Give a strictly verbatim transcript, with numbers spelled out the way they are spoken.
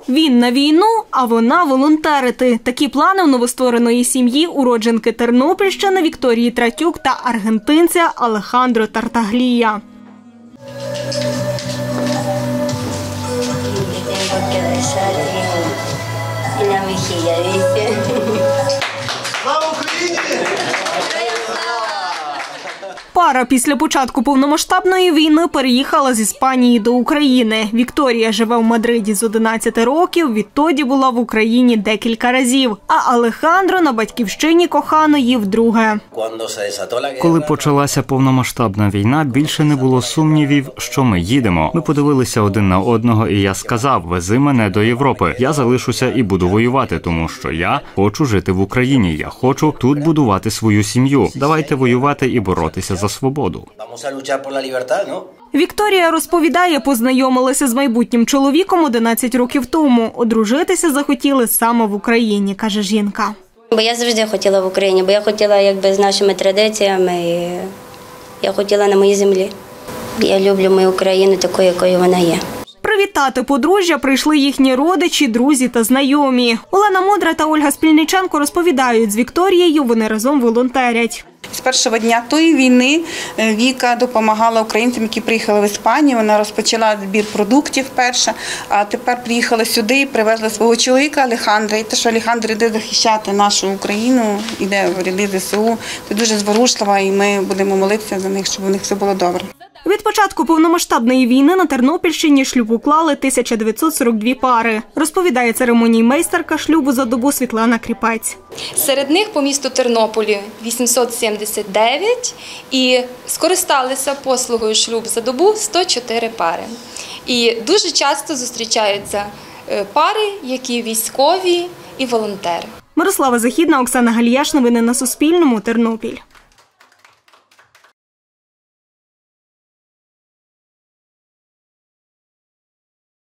Він на війну, а вона волонтерити. Такі плани у новоствореної сім'ї уродженки Тернопільщини Вікторії Тратюк та аргентинця Алехандро Тартаглія. Слава Україні! Пара після початку повномасштабної війни переїхала з Іспанії до України. Вікторія живе в Мадриді з одинадцяти років, відтоді була в Україні декілька разів. А Алехандро на батьківщині коханої вдруге. Коли почалася повномасштабна війна, більше не було сумнівів, що ми їдемо. Ми подивилися один на одного, і я сказав: вези мене до Європи. Я залишуся і буду воювати, тому що я хочу жити в Україні. Я хочу тут будувати свою сім'ю. Давайте воювати і боротися за свободу. Вікторія розповідає, познайомилася з майбутнім чоловіком одинадцять років тому. Одружитися захотіли саме в Україні, каже жінка. Бо я завжди хотіла в Україні, бо я хотіла якби з нашими традиціями, і я хотіла на моїй землі. Я люблю мою Україну такою, якою вона є. Привітати подружжя прийшли їхні родичі, друзі та знайомі. Олена Мудра та Ольга Спільниченко розповідають, з Вікторією вони разом волонтерять. З першого дня тої війни Віка допомагала українцям, які приїхали в Іспанію. Вона розпочала збір продуктів перша, а тепер приїхала сюди і привезла свого чоловіка Алехандра. І те, що Алехандр йде захищати нашу Україну, йде в ряди зе се у, це дуже зворушлива, і ми будемо молитися за них, щоб у них все було добре. Від початку повномасштабної війни на Тернопільщині шлюб уклали тисяча дев'ятсот сорок дві пари. Розповідає церемоніймейстерка шлюбу за добу Світлана Кріпець. Серед них по місту Тернополі вісімсот сімдесят дев'ять і скористалися послугою шлюб за добу сто чотири пари. І дуже часто зустрічаються пари, які військові і волонтери. Мирослава Західна, Оксана Галіяш. Новини на Суспільному. Тернопіль.